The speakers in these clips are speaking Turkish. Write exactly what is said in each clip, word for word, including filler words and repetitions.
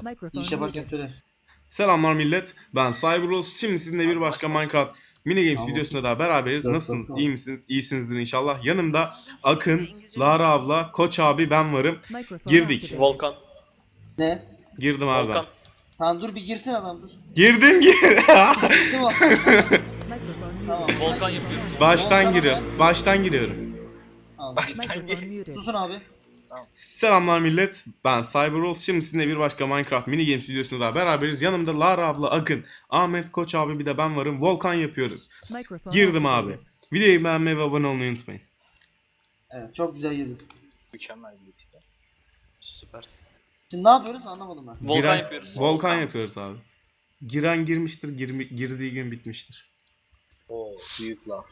İşe bak söyle. Selamlar millet, ben Cyberus. Şimdi sizinle bir başka Minecraft Mini Games Tamam. videosunda daha beraberiz. Yok, Nasılsınız? yok, İyi yok. misiniz? İyisinizdir inşallah. Yanımda Akın, Lara abla, Koç abi, ben varım. Girdik. Volkan. Ne? Girdim abi ben. Volkan. Tamam dur bir girsin adam dur. Girdim gir. Girdim abi. Tamam. Volkan yapıyoruz. Baştan Volkan giriyorum. Baştan giriyorum. Tamam. Baştan gir. Susun abi. Selamlar millet, ben Cyberus. Şimdi sizinle bir başka Minecraft Mini Games videosunda daha beraberiz. Yanımda Lara abla, Akın, Ahmet, Koç abi, bir de ben varım. Volkan yapıyoruz. Girdim abi. Videoyu beğenmeyi ve abone olmayı unutmayın. Evet çok güzel girdin. Mükemmel bir işte. Süpersin. Şimdi ne yapıyoruz anlamadım ben. Volkan Giren- yapıyoruz. Volkan yapıyoruz abi. Giren girmiştir, girmi- girdiği gün bitmiştir. Oo, büyük laf.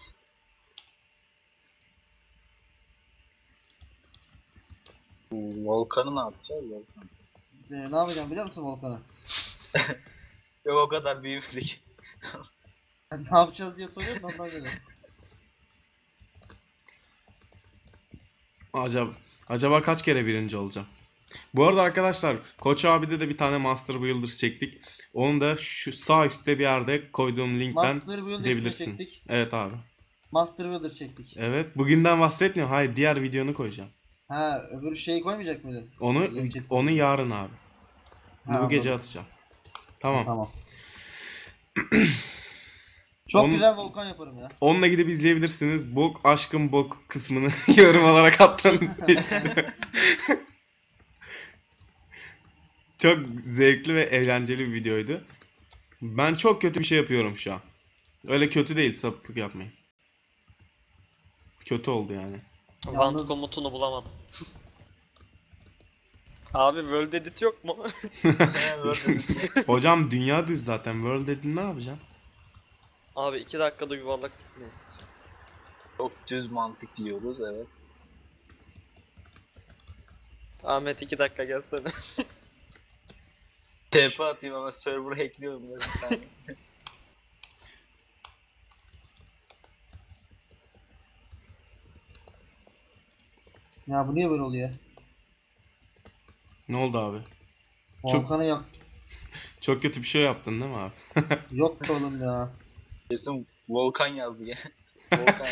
Volkan'ı ne yapacağız Volkan? Ee, ne yapacağım biliyor musun Volkan'a? Yok o kadar büyümüşlük. ne yapacağız diye soruyorsun ondan göre. Acaba acaba kaç kere birinci olacağım? Bu arada arkadaşlar, Koç abi'de de bir tane Master Builder çektik. Onu da şu sağ üstte bir yerde koyduğum linkten Master Builder gidebilirsiniz. çektik. Evet abi. Master Builder çektik. Evet, bugünden bahsetmiyorum. Hayır, diğer videonu koyacağım. Ha öbür şeyi koymayacak mıydın? Onu Gelecek. onu yarın abi. Ha, Bu gece anladım. atacağım. Tamam. Tamam. Çok Onun- güzel Volkan yaparım ya. Onunla gidip izleyebilirsiniz. Bok aşkım bok kısmını yorum olarak atmanızı istiyorum. Çok zevkli ve eğlenceli bir videoydu. Ben çok kötü bir şey yapıyorum şu an. Öyle kötü değil, sapıklık yapmayın. Kötü oldu yani. Yalnız- Want komutunu bulamadım. Abi World Edit yok mu? Hocam dünya düz zaten. World dedin ne yapacaksın? Abi iki dakikada yuvarlak neyse. Çok düz mantık diyoruz evet. Ahmet iki dakika gelsene. T P atayım ama server hackliyorum ben bir tane. Ya bu niye böyle oluyor? Ne oldu abi? Çok- Volkan'ı yap. Çok kötü bir şey yaptın değil mi abi? Yok be oğlum ya. Kesin Volkan yazdı gene. Volkan.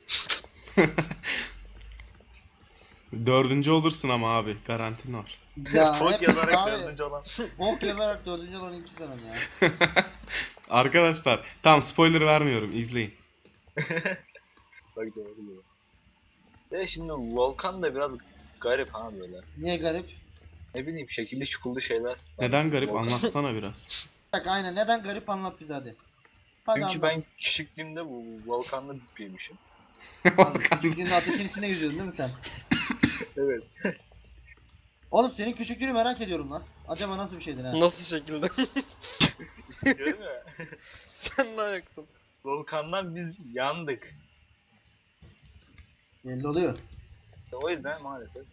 Dördüncü olursun ama abi. Garantin var. Ya Fok hep yazarak abi. dördüncü olan. Bok yazarak dördüncü olan iki sanırım ya. Arkadaşlar tam spoiler vermiyorum. İzleyin. Bak doğru diyor. Ve şimdi Volkan da biraz garip ha böyle. Niye garip? Ne bileyim şekilli çukullu şeyler. Neden garip? Volkan- Anlatsana biraz. Bak aynen neden garip anlat bize hadi. Hadi Çünkü anlat. ben küçüklüğümde bu Volkan'la büyümüşüm. Abi, küçüklüğünde ateşin içine yüzüyordun değil mi sen? Evet. Oğlum senin küçüklüğünü merak ediyorum lan. Acaba nasıl bir şeydir ha? Nasıl şekilde? İşte diyorum ya. Sen ne ayaktın? Volkan'dan biz yandık. Belli oluyor. O yüzden maalesef.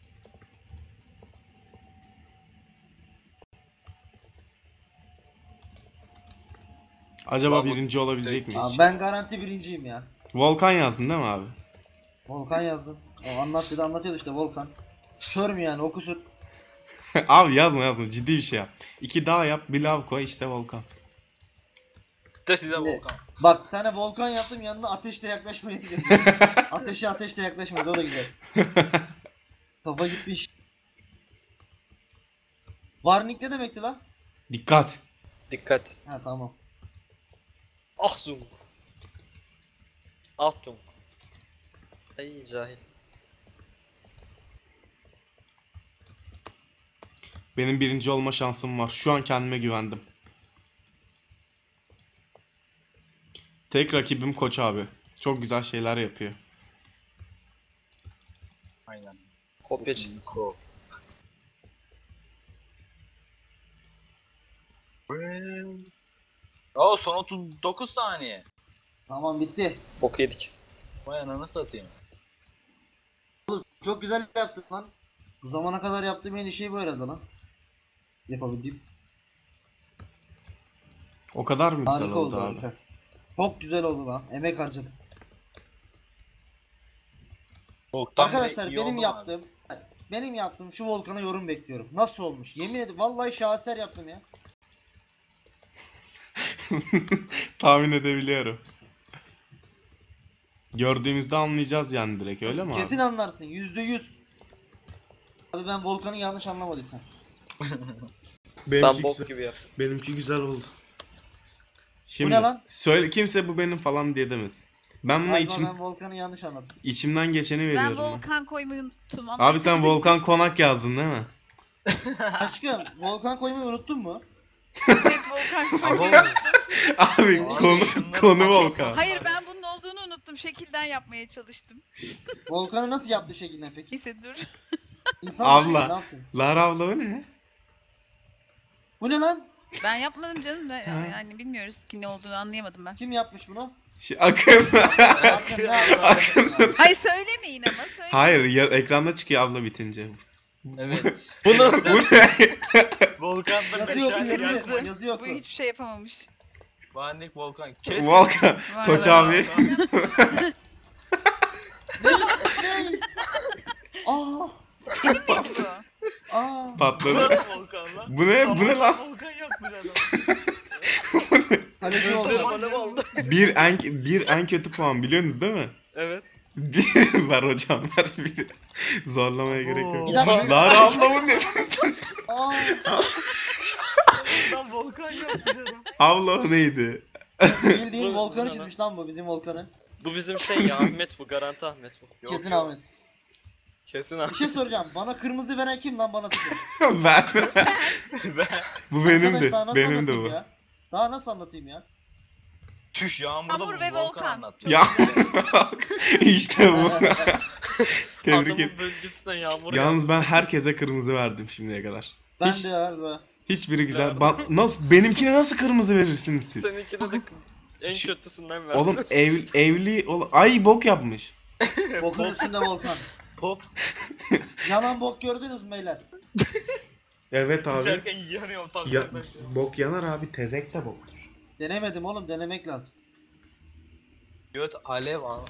Acaba Vallahi- birinci olabilecek miyiz? Abi ben garanti birinciyim ya. Volkan yazdın değil mi abi? Volkan yazdım. O anlat bir de anlatıyordu işte Volkan. Kör mü yani okusun. Abi yazma yazma, ciddi bir şey yap. İki daha yap, bir lav koy, işte Volkan. De size Ne? Volkan. Bak bir tane Volkan yaptım yanına ateşle yaklaşmaya gidiyor. Ateşe ateşle yaklaşmadı o da güzel. Kafa gitmiş. Warning ne demekti lan? Dikkat. Dikkat. Ha tamam. Ahzung. Achtung. Ay cahil. Benim birinci olma şansım var. Şu an kendime güvendim. Tek rakibim Koç abi. Çok güzel şeyler yapıyor. Aynen. Kopyacı. Ko. Aa son otuz dokuz saniye. Tamam bitti. Bok yedik. Vay ananı satayım. Çok güzel yaptın lan. Bu zamana kadar yaptığım en iyi şey bu herhalde lan. Yapabildiğim. O kadar mı güzel Harika oldu oldu abi? harika. Çok güzel oldu lan. Emek harcadım. Volkan bile Arkadaşlar iyi benim oldu mu yaptığım benim yaptığım şu volkana yorum bekliyorum. Nasıl olmuş? Yemin ederim vallahi şaheser yaptım ya. Tahmin edebiliyorum. Gördüğümüzde anlayacağız yani direkt, öyle mi abi? Kesin anlarsın yüzde yüz. Abi ben volkanı yanlış anlamadıysam. Benimki Ben bok güzel, gibi yaptım. benimki güzel oldu. Şimdi ne lan? söyle, kimse bu benim falan diye demesin. Ben buna Galiba içim, ben volkanı yanlış anladım. içimden geçeni Ben veriyorum. ben. volkan koymayı unuttum. Abi sen Volkan Konak yazdın değil mi? Aşkım volkan koymayı unuttun mu? Evet, volkan koymayı Abo. unuttum. Abi Abi konu şunları konu açalım. Volkan. Hayır, ben bunun olduğunu unuttum. Şekilden yapmaya çalıştım. Volkanı nasıl yaptı şekilden peki? Neyse dur. İnsan Abla. mısın? Ne yaptın? Lara abla bu ne? Bu ne lan? Ben yapmadım canım da Ha. yani bilmiyoruz ki ne olduğunu anlayamadım ben. Kim yapmış bunu? Şey, Akın. Akın ne yaptı? Akın. Hayır söylemeyin ama söylemeyin. Hayır ya, ekranda çıkıyor abla bitince. Evet. Bunu Bu ne? Volkan'da Yazıyor oku meşale yazıyor. yakma. Yazıyor Bu oku. hiçbir şey yapamamış. Bahannek Volkan. Kes. Volkan. Vay Koç be. abi. Ne? Aa, Neydi bu? aa. Patladı. Nasıl Volkan lan? Bu ne? Bu ne lan? Volkan yapmış adam. Kaleci oldu. gözlerim alev aldı. Bir en bir en kötü puan biliyorsunuz değil mi? Evet. Bir ver hocam, ver bir. Zorlamaya gerek yok. Bir dakika. Lara abla bu ne? Aa. Lan Volkan yapmış adam. Abla o neydi? Bildiğin Bu- volkanı bu ne çizmiş lan bu bizim volkanı. Bu bizim şey ya, Ahmet bu, garanti Ahmet bu. Yok, Kesin yok. Ahmet. Kesin Bir Ahmet. şey soracağım. Bana kırmızı veren kim lan bana tıkın? Ben. Ben- Bu benimdi. Arkadaş, daha nasıl Benimdi anlatayım bu. ya? Daha nasıl anlatayım ya? Çüş yağmurda Yağmur bu ve Volkan Volkan. anlat. Çok Ya güzel. işte bu. Tebrik Adamın ederim. bölgesine yağmur Yalnız yağdı. ben herkese kırmızı verdim şimdiye kadar. Ben Hiç- de galiba. Hiçbiri güzel. Nerede? Ba- nasıl benimkine nasıl kırmızı verirsiniz siz? Seninkine de en Şu- kötüsünden verdim. Oğlum ev, evli ol ay bok yapmış. Bokun üstünde volkan. Pop. Yanan bok gördünüz mü beyler? Evet abi. Düşerken yanıyorum tam. Ya, bok yanar abi, tezek de boktur. Denemedim oğlum, denemek lazım. Göt alev ana.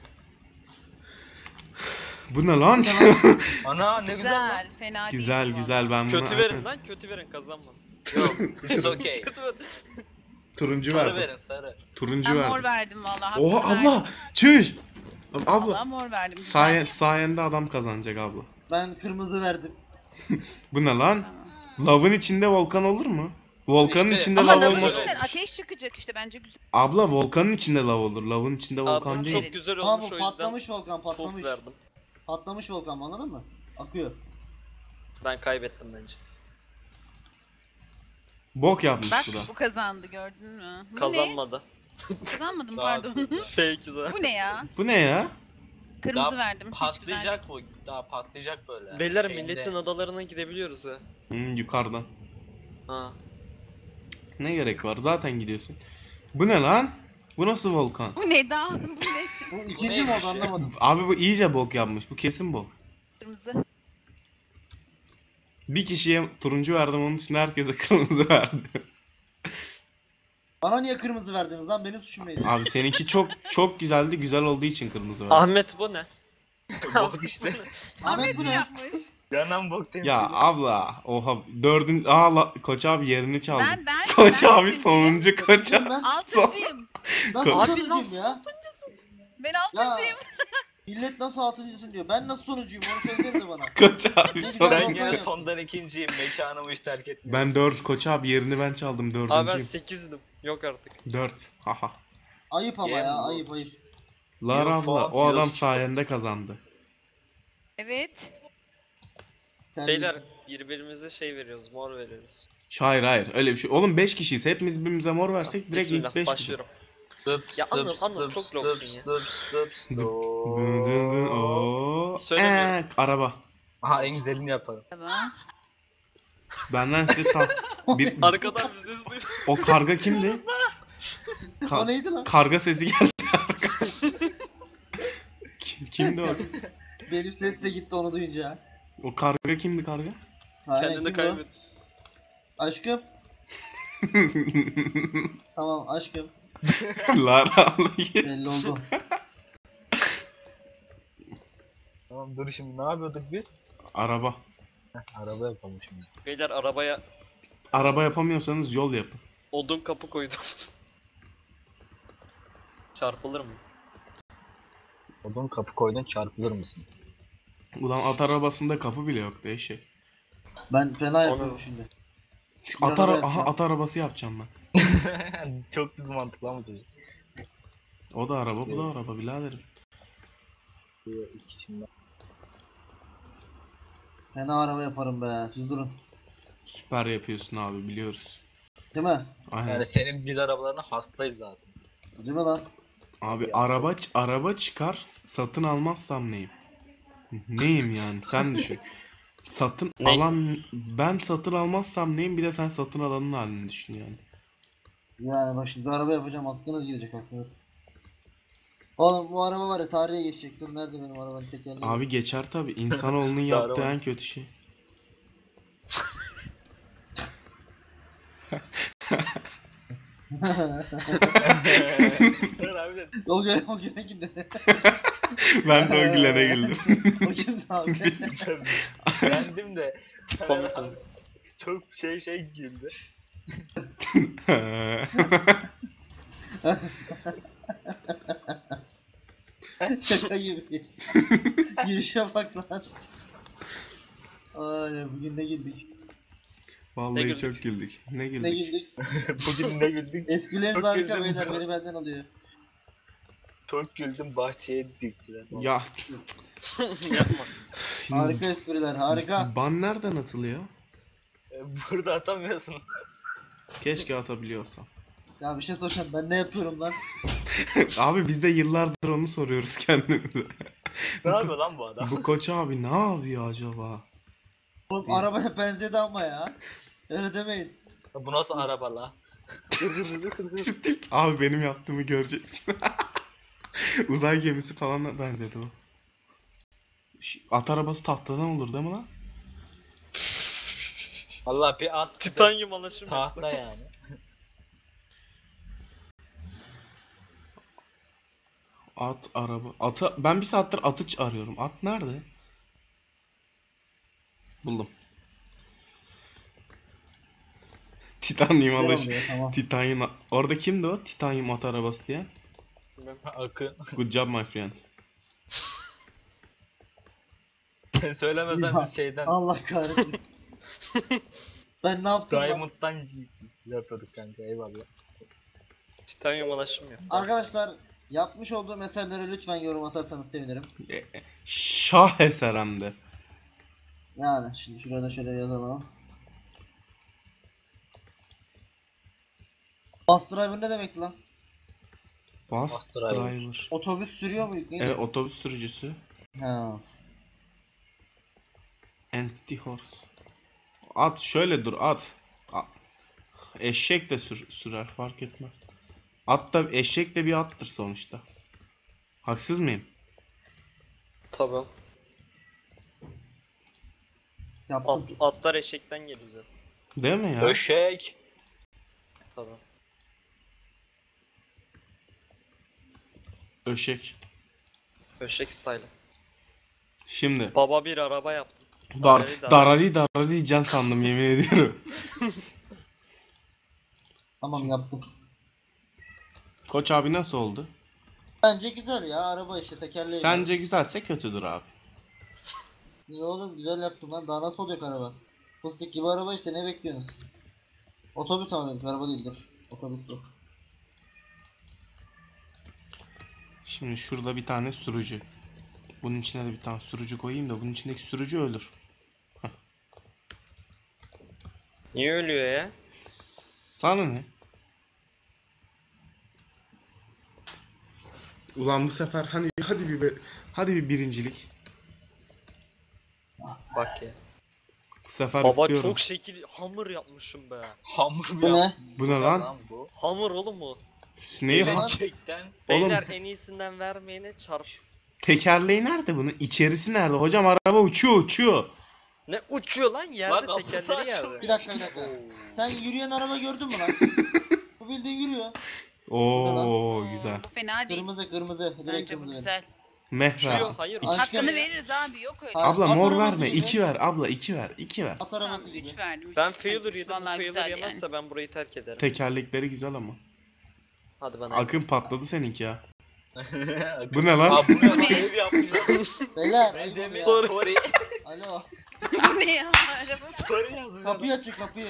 Bu ne lan? Ana ne güzel lan. Güzel, fena değil. güzel bu güzel, ben buna Kötü verin lan, kötü verin, kazanmaz. Yok. It's okay. Kötü verin. turuncu Sarı verdim. verin sarı. Turuncu Ben mor verdim. verdim vallahi. Oha hakkını verdim. abla. Çüş. Vallahi Abla. mor verdim. Güzel. Sayen, sayende adam kazanacak abla. Ben kırmızı verdim. Bu ne lan? Tamam. Lavın içinde volkan olur mu? Volkanın İşte- içinde Ama lav lavın olmaz. içinden ateş çıkacak işte, bence güzel. Abla volkanın içinde lav olur. Lavın içinde volkan Abi bu değil. çok güzel Tamam olmuş, bu o yüzden patlamış volkan, top patlamış. verdim. Patlamış volkan, anladın mı? Akıyor. Ben kaybettim bence. Bok yapmış Bak bu da. bu kazandı, gördün mü? Bu Kazanmadı. ne? Kazanmadım Daha- pardon. Fake zaten. Bu ne ya? Bu ne ya? Kırmızı Daha verdim. Hiç güzel değil. Patlayacak bu. Daha patlayacak böyle. Beyler Şeyinde. milletin adalarına gidebiliyoruz ha. Hmm, yukarıdan. Ha. Ne gerek var? Zaten gidiyorsun. Bu ne lan? Bu nasıl volkan? Bu ne daha? Bu ne? Bu ikinci neymiş mi oldu ya? anlamadım. Abi bu iyice bok yapmış. Bu kesin bok. Kırmızı. Bir kişiye turuncu verdim, onun için herkese kırmızı verdim. Bana niye kırmızı verdiniz lan? Benim suçum neydi? Abi seninki çok çok güzeldi. Güzel olduğu için kırmızı verdim. Ahmet bu ne? Bok işte. Ahmet bu ne? yapmış? Yanan bok temsili. Ya abla, oha dördün aa la, Koç abi yerini çaldı. Ben ben. Koç ben abi ikinciyim. sonuncu Koç abi. Ben Altıncıyım. nasıl Abi sonuncuyum nasıl ya? Ben Ya altıncıyım. millet nasıl altıncısın diyor. Ben nasıl sonuncuyum onu söylesenize bana. Koç abi Ben sonuncu. Ben Volkan gene yaptım. sondan ikinciyim. Mekanımı hiç terk etmiyorum. Ben dört, Koç abi yerini ben çaldım, Abi ben dördüncüyüm. sekizdim. Yok artık. Dört. Haha. Ayıp ama Yeah, ya, bu- ayıp ayıp. Lara Yok, abla, fuck, o adam yok. sayende kazandı. Evet. Beyler birbirimize şey veriyoruz, mor veriyoruz. Hayır hayır, öyle bir şey. Oğlum beş kişiyiz. Hepimiz birbirimize mor versek direkt Bismillah ilk beş başlıyorum. Tıp, Ya tıp, Anıl, Anıl tıp, çok tıp, loksun ya. tıp, tıp, tıp, Dın dın dın, ooo. Söylemiyorum. Eee, araba. Aha en güzelini yapalım. Tamam. Benden size sal. Bir, Arkadan bir ses duydum. o karga kimdi? O Ka- neydi lan? karga sesi geldi. Kim- kimdi o? Benim ses de gitti onu duyunca. O karga kimdi karga? Aynen, Kendini kimdi o? kaybet. Aşkım. Tamam aşkım. Lara ablayı. Belli oldu. Tamam dur şimdi ne yapıyorduk biz? Araba. Araba yapalım şimdi. Beyler arabaya Araba yapamıyorsanız yol yapın. odun kapı koydum. Çarpılır mı? Odun kapı koydun, çarpılır mısın? Ulan at arabasında kapı bile yok değişik. Ben fena yapıyorum Onu- şimdi. At, araba ara- aha, yapacağım. at arabası yapacağım ben. Çok düz mantıklı ama düz. O da araba bu da araba biraderim. İkisinden. Fena araba yaparım be. Siz durun. Süper yapıyorsun abi biliyoruz. Değil mi? Aynen. Yani senin biz arabalarına hastayız zaten. Değil mi lan? Abi Ya. araba ç- araba çıkar satın almazsam neyim? Neyim yani sen düşün. Satın Neyse. alan ben satın almazsam neyim bir de sen satın alanın halini düşün yani. Yani bak şimdi bir araba yapacağım, aklınız gidecek aklınız. Oğlum bu araba var ya, tarihe geçecek. Dur nerede benim arabanın tekerleği? Abi geçer tabi insanoğlunun yaptığı Araba. en kötü şey. Dur abi de. O güne o güne gitti. Ben de o gülene güldüm. O kimdi abi? Beğendim de. Komik Caner abi komik. çok şey şey güldü. Şaka gibi. Gülüşe bak lan. Ay bugün ne güldük. Vallahi Ne güldük? çok güldük. Ne Ne güldük? güldük. Bugün ne güldük? Esprileriniz Çok harika güldüm. beyler, beni benden alıyor. Çok güldüm, bahçeye diktiler. Ya Yapma. Harika espriler, harika. ban nereden atılıyor? E, Burada atamıyorsun. Keşke atabiliyorsam. Ya bir şey soracağım, ben ne yapıyorum lan? Abi biz de yıllardır onu soruyoruz kendimize. Ne yapıyor lan bu adam? Bu koç abi ne yapıyor acaba? Oğlum arabaya benzedi ama ya. Öyle demeyin. Bu nasıl araba la? Abi benim yaptığımı göreceksin. Uzay gemisi falan benzedi o. Ş- At arabası tahtadan olur değil mi lan? Valla bir at Titanyum alaşım tahta yapsın. yani. At araba. Atı ben bir saattir atı ç- arıyorum. At nerede? Buldum. Titanyum Güzel alış. oluyor, tamam. Titanyum. a- Orada kimdi o? Titanyum at arabası diyen. Akın. Good job my friend. Söylemezsen Ya, biz şeyden Allah kahretsin. Ben ne yaptım lan? Diamond'dan yapıyorduk kanka, eyvallah. Titanyum alaşım yap. Arkadaşlar yapmış olduğum eserlere lütfen yorum atarsanız sevinirim. E, e, Şah eser hem de. Yani şimdi şuraya da şöyle yazalım. Bus driver ne demekti lan? Bus Bus driver. driver. Otobüs sürüyor muydu? Neydi? Evet otobüs sürücüsü. Ha. Empty horse. At şöyle dur at. A- Eşek de sür- sürer fark etmez. At da eşek de bir attır sonuçta. Haksız mıyım? Tabii. Yaptım. At, atlar eşekten geliyor zaten. Değil mi ya? Öşek. Tabii. Öşek. Öşek style. Şimdi Baba bir araba yaptım. dar Darari darari. darari darari diyeceksin sandım yemin ediyorum. Tamam yaptım. Koç abi nasıl oldu? Bence güzel ya, araba işte tekerleği. Sence güzelse kötüdür abi. Niye oğlum, güzel yaptım lan, daha nasıl olacak araba? Fıstık gibi araba işte, ne bekliyorsunuz? Otobüs ama dedik, araba değildir. Otobüs bu. Şimdi şurada bir tane sürücü. Bunun içine de bir tane sürücü koyayım da bunun içindeki sürücü ölür. Niye ölüyor ya? Sana ne? Ulan bu sefer hani hadi bir be- hadi bir birincilik. Bak ya. Bu sefer Baba istiyorum. çok şekil hamur yapmışım be. Hamur Bu ne? Bu ne lan? bu? Hamur oğlum bu. Neyi ha? Gerçekten. Beyler en iyisinden vermeyene çarp. Tekerleği nerede bunun? İçerisi nerede? Hocam araba uçuyor uçuyor. Ne uçuyor lan yerde Lan kapısı tekerleri açıldı. yerde. Bir dakika bir dakika. Sen yürüyen araba gördün mü lan? Bu bildiğin yürüyor. Oo güzel. Bu fena değil. Kırmızı kırmızı. Direkt Bence bu kırmızı. güzel. Meh ver. Uçuyor. Hayır. Aşk- Hakkını veririz abi yok öyle. Hayır. Abla At mor arabası verme. gibi. iki ver. Abla iki ver. iki ver. At Tamam arabası gibi. üç verdim. üç. Ben failure yedim. Bu Vallahi failure güzel yemezse yani. ben burayı terk ederim. Tekerlekleri güzel ama. Hadi bana. Akın patladı seninki ya. Bu Bu ne lan? Abi bu ne lan? Ne? Ev yapmışlar. Beyler. Ne demiyor? Sorry. Sorry. Alo. Bu ne ya? Araba. Sorry yazmış. Kapıyı açın kapıyı.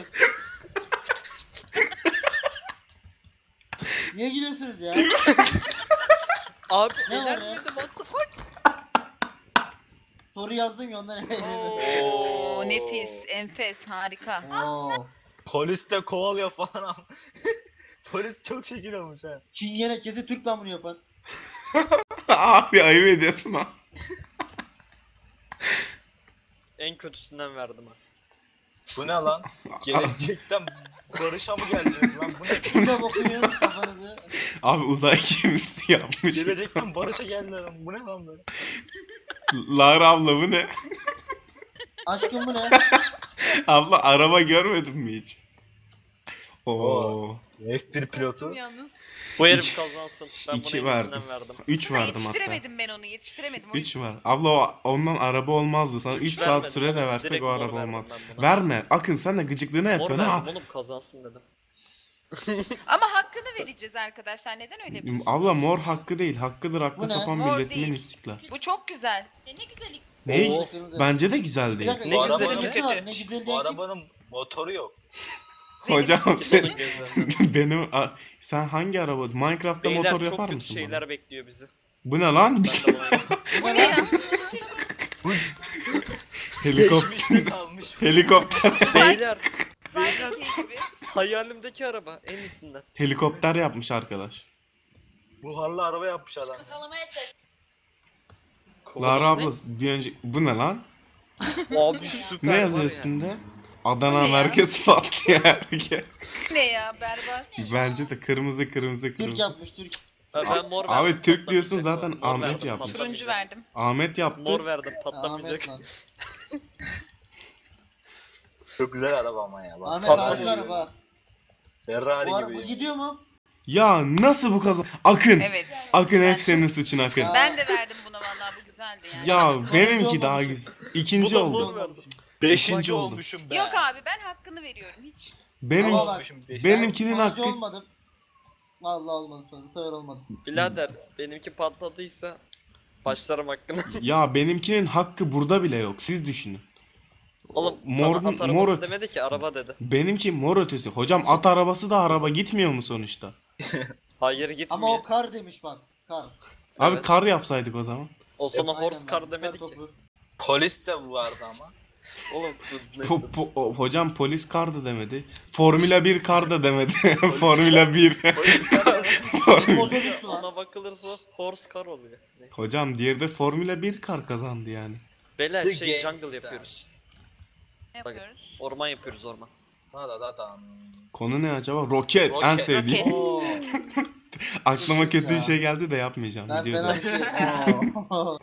Niye gülüyorsunuz ya? Abi Ne var ya? elenmedim. What the fuck? Soru yazdım ya ondan eminim. Oo nefis, enfes, harika. Oo. Polis de kovalıyor falan ama. Polis çok şekil olmuş ha. Çingene kesin Türk lan bunu yapan. Abi ayıp ediyorsun ha. En kötüsünden verdim ha. Bu ne lan? Gelecekten Barış'a mı geldiniz lan? Bu ne? Burada bakıyorsun kafanızı. Abi uzay gemisi yapmış. Gelecekten Barış'a geldiler lan. Bu ne lan böyle? Lara abla bu ne? Aşkım bu ne? Abla araba görmedin mi hiç? Oo. F bir pilotu. Yalnız. Bu herif kazansın. Ben buna İki en verdim. iyisinden verdim. üç verdim hatta. Yetiştiremedim ben onu, yetiştiremedim. O üç ver. Abla o, ondan araba olmazdı. Sana Üç üç saat vermedim süre de oğlum, versek direkt o mor araba verdim olmaz. ben buna. Verme. Akın sen de gıcıklığını Mor yapıyorsun ha. verdim oğlum kazansın dedim. Ama hakkını vereceğiz arkadaşlar. Neden öyle yapıyorsunuz? Abla mor hakkı değil. Hakkıdır hakkı Bu ne? tapan Mor milletimin değil. istiklal. Bu çok güzel. Ne? Oo. Bence de güzel Bir değil. dakika, Ne bu güzel, arabanın ne nesi var? kötü. Ne güzel Bu değil ki. arabanın motoru yok. Hocam Git sen, onun gözlerinden. benim a- sen hangi araba? Minecraft'ta Beyler motor çok yapar kötü mısın şeyler bana? bekliyor bizi. Bu ne lan? Ben de buna- Bu ne ya? Helikopter. Geçmişte kalmış. Helikopter. Beyler. Beyler. Sanki gibi. Hayalimdeki araba en iyisinden. Helikopter yapmış arkadaş. Buharlı araba yapmış adam. Lara abla bir önce bu ne lan? Abi süper Ne var yazıyor ya. üstünde? Adana Bu ne ya? merkez patlıyor herkes. Ne ya berbat. Bence de kırmızı kırmızı Türk kırmızı. yapmış Türk. Ha, ben mor verdim. Abi Türk diyorsun patlamayacak zaten bu. Mor Ahmet verdim, yapmış. Turuncu patlamayacak. verdim. Ahmet yaptı. Mor verdim patlamayacak. Ahmet lan. Çok güzel araba ama ya. Bak. Ahmet Patladı. harika araba. Ferrari Bu araba gibi. gidiyor mu? Ya nasıl bu kazan? Akın. Evet. Akın Güzel. hep senin suçun Akın. Ya. Ben de verdim buna vallahi bu güzeldi yani. Ya Sonuncu benimki daha olmamışım. güzel. İkinci Bu da oldu. mor verdim. Beşinci oldu. olmuşum be. Yok abi ben hakkını veriyorum hiç. Benim Ama bak, olmuşum beş. benimkinin Sonuncu hakkı. olmadım. Vallahi olmadı sonra. Bu sefer olmadı. Birader benimki patladıysa başlarım hakkını. Ya benimkinin hakkı burada bile yok. Siz düşünün. Oğlum Mor- sana at arabası mor öt- demedi ki araba dedi. Benimki mor ötesi. Hocam at arabası da araba gitmiyor mu sonuçta? Hayır gitmiyor. Ama o kar demiş bak. Kar. Abi Evet. kar yapsaydık o zaman. O sana Aynen horse lan, car demedi ki. topu. Polis de vardı ama. Oğlum bu neyse. Po- po- o- hocam polis kar da demedi. Formula bir kar da demedi. Formula bir. Polis de Benim otobüs lan. Ona bakılırsa horse car oluyor. Neyse. Hocam diğeri de Formula bir kar kazandı yani. Beyler The şey Gangsters. jungle yapıyoruz. Ne yapıyoruz? Orman yapıyoruz orman. Da da da da. Konu ne acaba? Roket. Roket. En sevdiğim. Roket. Oo. Aklıma kötü bir Ya. şey geldi de yapmayacağım. Ben Videoda. fena bir şey. Oo.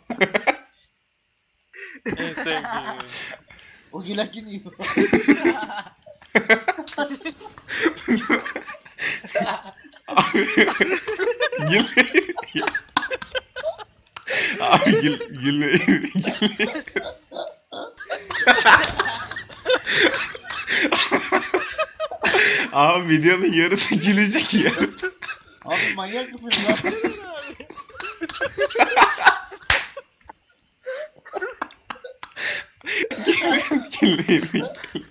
En sevdiğim. O gülen kim iyi? Abi gül. Abi gül gülme. Gülme. Abi videonun yarısı gülecek ya. Abi manyak mısınız lan? Gülmeyin.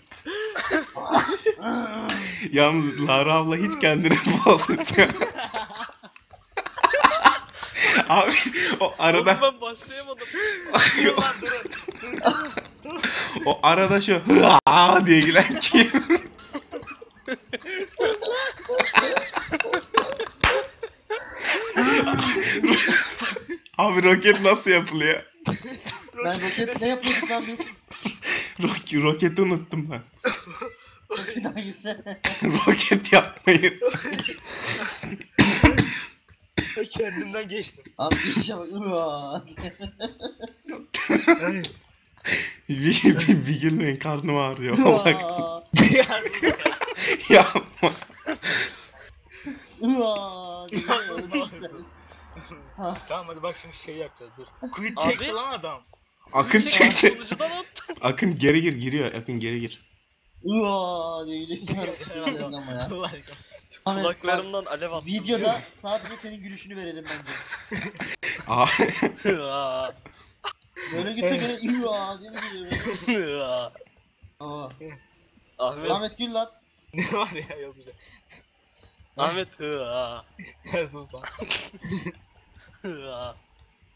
Yalnız Lara abla hiç kendini bozmuyor. Abi o arada Oğlum ben başlayamadım. Dur lan durun. o arada şu "Hıa" diye gülen kim? Abi roket nasıl yapılıyor? Ben roket ne yapıyorduk lan biz? Rok roketi unuttum ben. Roket hangisi? Roket yapmayı. Kendimden geçtim. Abi bir şey bak. Uaa. bir, bir, bir gülmeyin karnım ağrıyor. Bak Uaa. yapma. Uaa. Güzel, öyle güzel. Tamam hadi bak şimdi şey yapacağız dur. Kuyu Abi. çekti lan adam. Akın Çek, çekti. Sunucudan attı. Akın geri gir giriyor. Akın geri gir. Uaa diye gülüyor. ama ya. Allah aşkına. Ahmet, Kulaklarımdan alev bak, attı. videoda sadece senin gülüşünü verelim bence. Aa, Aa. Böyle gitse gene uaa diye gülüyor. Aa. Aa. Ahmet. Ahmet gül lan. Ne var ya yok bir de. Ahmet. Aa. Ya sus lan. Aa.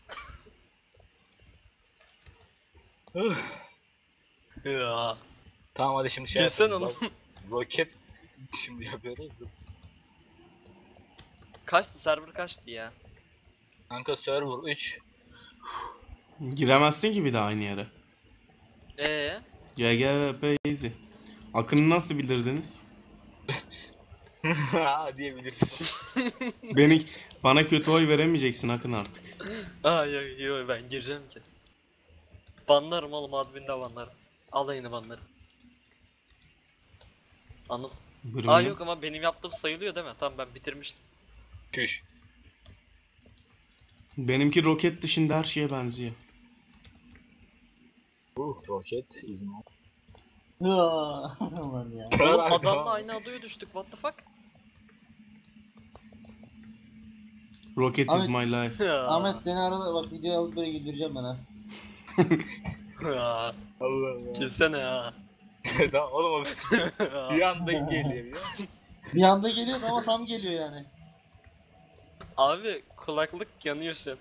Aa. Tamam hadi şimdi şey Gülsene yapalım. oğlum. Roket şimdi yapıyoruz. Dur. Kaçtı server kaçtı ya. Kanka server üç. giremezsin ki bir daha aynı yere. Ee. G G V P easy. Akın'ı nasıl bilirdiniz? Ha diyebiliriz. Beni bana kötü oy veremeyeceksin Akın artık. Aa yok yok ben gireceğim ki. Banlarım oğlum adminde banlarım. Alayını banlarım. Anıl. Buyurun Aa ya. yok ama benim yaptığım sayılıyor değil mi? Tamam ben bitirmiştim. Küş. Benimki roket dışında her şeye benziyor. Bu roket is not. Uaa. Aman ya. Oğlum Bırak, adamla tamam. aynı adaya düştük what the fuck? Rocket is Ahmet- my life. Ya. Ahmet seni arada bak videoyu alıp böyle güldüreceğim ben ha. Ya. Allah Allah. Gülsene ya. Tamam oğlum oğlum. Bir anda geliyor ya. Bir anda geliyor ama tam geliyor yani. Abi kulaklık yanıyor şu an.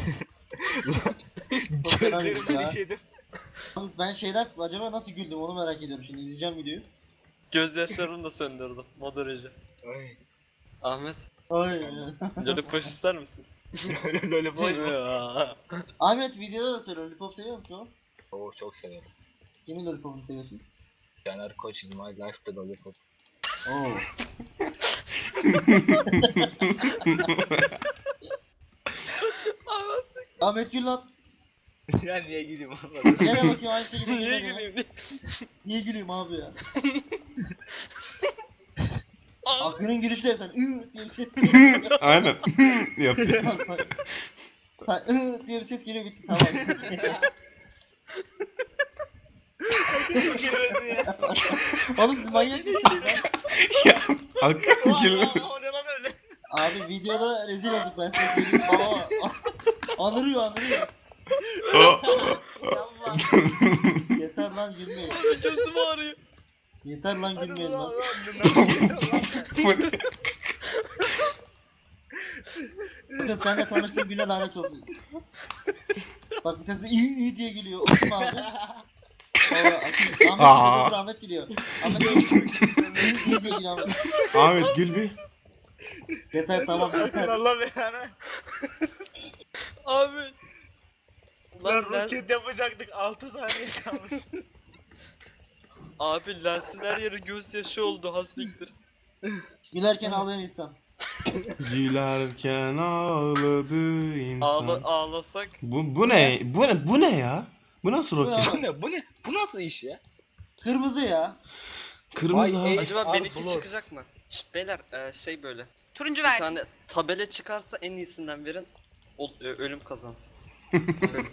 Gözlerim ya. bir şeydir. Abi ben şeyden acaba nasıl güldüm onu merak ediyorum şimdi izleyeceğim videoyu. Gözyaşlarımı da söndürdüm. Modereci. Ay. Ahmet. Ay. Lollipop ister misin? Böyle boş mu? Ya. Ahmet videoda da söyle lollipop seviyor musun o? Oo çok severim. Kimin lollipopunu seviyorsun? Caner Koç is my life the lollipop. Oo. Ahmet Ahmet gül lan. Ya niye gülüyorum anlamadım. Gene bakayım aynı şekilde niye gülmedi ya. gülüyorsun? Niye- Niye gülüyorum abi ya? Abi. Akın'ın gülüşü de sen ıı diye bir ses geliyor. Aynen. Yapıyor. Sen ıı diye bir ses geliyor bitti tamam. Gülüyorsun ya. Oğlum siz manyak mısınız lan? Ya, Akın gül. Allah, o ne lan öyle? Abi videoda rezil olduk ben size söyleyeyim. Aa, anırıyor anırıyor. Yallah. Yeter lan gülmeyin. Abi gözüm ağrıyor. Yeter lan Hadi gülmeyin lan lan. lan. Nasıl geliyor lan? Bakın sen de tanıştığın güne lanet olsun. Bak bir tanesi iyi iyi diye gülüyor. O kim abi? Valla Akın. Ahmet Aa. gülüyor. Ahmet gülüyor. Ahmet gülüyor. İyi iyi diye gülüyor Ahmet. Ahmet gül bir. Yeter tamam yeter. Allah belanı. Abi. Lan Lan lens, roket yapacaktık altı saniye kalmış. abi lensin her yeri gözyaşı oldu hastiktir. Gülerken ağlayan insan. Gülerken ağladı insan. Ağla, ağlasak. Bu, bu ne? Bu ne? Bu ne ya? Bu nasıl Bu roket? Bu ne? Bu ne? Bu nasıl iş ya? Kırmızı ya. Kırmızı Vay, ha. ey. Acaba Al, benimki blur. çıkacak mı? Şşt beyler e, şey böyle. Turuncu Bir verdim. tane tabela çıkarsa en iyisinden verin. O, e, ölüm kazansın. Ölüm.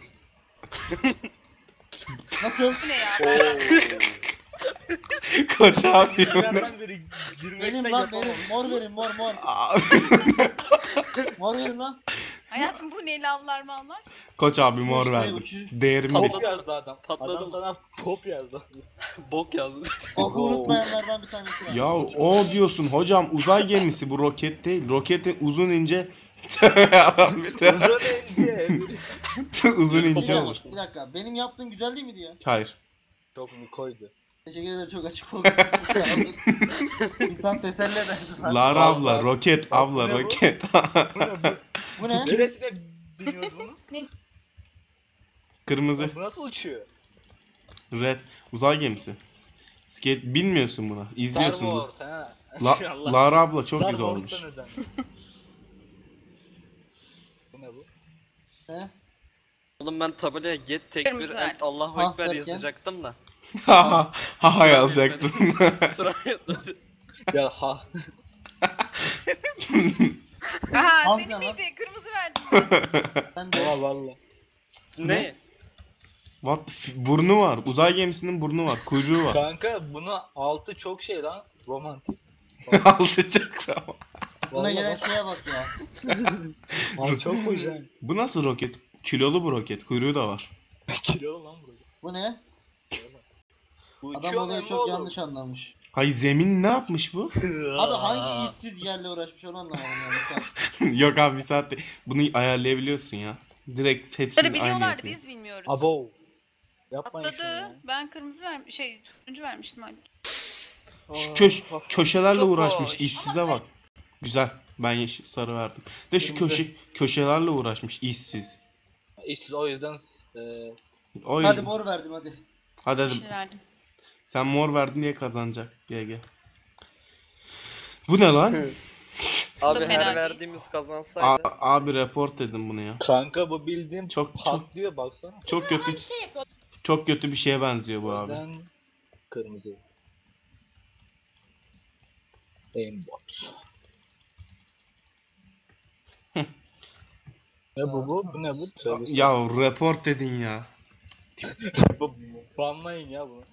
Nasıl? Bu ne ya? Ben- Koç abi. Yerden beri girmekten Benim lan yapamam. benim. Mor verin mor mor. Abi. Mor verin lan. Hayatım bu ne lavlar mallar? Koç abi mor Şey, verdim. uçuyor. Değerimi bil. Pop yazdı adam. Patladım. Adam sana pop yazdı. Bok yazdı. Oku unutmayanlardan bir tanesi var. Ya o diyorsun hocam uzay gemisi bu roket değil. Roketi uzun ince. Uzun ince. uzun ince Bir olur. dakika, bir dakika. Benim yaptığım güzel değil miydi ya? Hayır. Çok mu koydu? Teşekkür ederim çok açık oldu. İnsan teselli eder. Lara abla roket abla Ne bu? roket. Bu ne? Bu, Bu ne? neresine biniyoruz bunu? Kırmızı. Bu nasıl uçuyor? Red. Uzay gemisi. Skate bilmiyorsun buna. Star İzliyorsun. Wars ha. La Allah. Lara abla çok Star güzel olmuş. Wars'tan özendim. Bu ne bu? Ne? Oğlum ben tabelaya get tekbir Kırmızı et verdim. Allahu Ha, Ekber derken? yazacaktım da. Ha ha ha Sıra yazacaktım. yetmedi. Sıra yetmedi. Ya ha. Aha Hangi senin lan? miydi? Kırmızı verdim. verdim. Ben de Valla valla. Ne? What the f- burnu var. Uzay gemisinin burnu var. Kuyruğu var. Kanka bunu altı çok şey lan. Romantik. Altı çakra. buna Vallahi gelen bak- şeye bak ya. Ay çok hoş yani. Bu nasıl roket? Kilolu bu roket. Kuyruğu da var. Kilo lan bu. Bu ne? Bu Adam uçuyor olayı mu çok oğlum? yanlış anlamış. Hay zemin ne yapmış bu? Abi hangi işsiz yerle uğraşmış onu anlamadım yani. Sen. Yok abi bir saatte bunu ayarlayabiliyorsun ya. Direkt hepsini Bunları aynı biliyorlardı yapıyor. biz bilmiyoruz. Abo. Yapmayın şunu Atladı. ya. Ben kırmızı vermiş şey turuncu vermiştim abi. Şu köş köşelerle Çok uğraşmış. hoş. İşsize bak. Güzel. Ben yeşil sarı verdim. De şu Kırmızı. köşe köşelerle uğraşmış işsiz. İşsiz o yüzden e, O yüzden. Hadi mor verdim hadi. Hadi hadi. Yeşil verdim. Sen mor verdin diye kazanacak. G G. Bu ne lan? Abi Da fena her değil. verdiğimiz A- kazansaydı. abi report dedim bunu ya. kanka bu bildiğim Çok çok patlıyor baksana. çok kötü. Çok kötü bir şeye benziyor bu O abi. yüzden kırmızı. Aimbot. Ne bu bu? Bu ne bu? Tövbe Ya report dedin ya. bu banlayın ya bunu.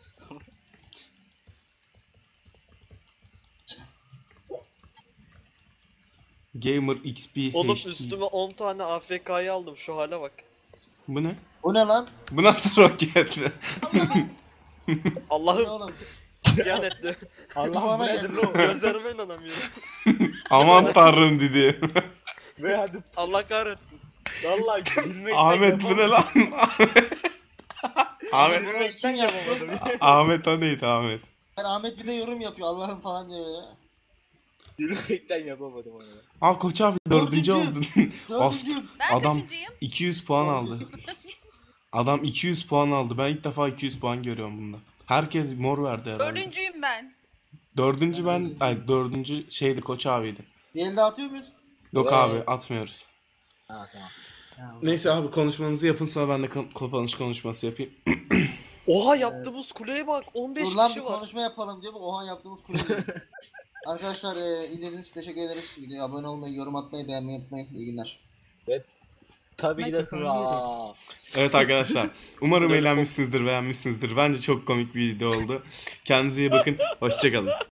Gamer X P Oğlum H D. üstüme on tane A F K'yı aldım şu hale bak. Bu ne? Bu ne lan? Bu nasıl roket? Bu ne Allah'ım oğlum? isyan etti. Allah bu Bana nedir geldi. o? Gözlerime inanamıyorum. Aman tanrım dedi. Ve hadi Allah kahretsin. vallahi gülmekten Ahmet bu ne lan? Ahmet Gülmekten yapamadım. Ahmet o neydi Ahmet? Yani Ahmet bir de yorum yapıyor Allah'ım falan diyor ya. Gülmekten yapamadım onu. Aa Koç abi dördüncü Dördüncü. oldun. As- Dördüncüyüm. Ben Adam- kaçıncıyım? iki yüz puan aldı. Adam iki yüz puan aldı. Ben ilk defa iki yüz puan görüyorum bunda. Herkes mor verdi herhalde. Dördüncüyüm ben. Dördüncü ben, ay dördüncü şeydi Koç abiydi. Bir elde atıyor muyuz? Yok Evet. abi atmıyoruz. Ha tamam. Neyse abi konuşmanızı yapın sonra ben de kon- kapanış konuşması yapayım. Oha yaptığımız kuleye bak on beş Dur lan bir kişi var. konuşma yapalım diyor. Oha yaptığımız kurulu. Arkadaşlar e, izlediğiniz için teşekkür ederiz. Videoya abone olmayı, yorum atmayı, beğenmeyi unutmayın. İyi günler. Tabii ki de Aa. Evet arkadaşlar umarım eğlenmişsinizdir beğenmişsinizdir. Bence çok komik bir video oldu. Kendinize iyi bakın. Hoşçakalın.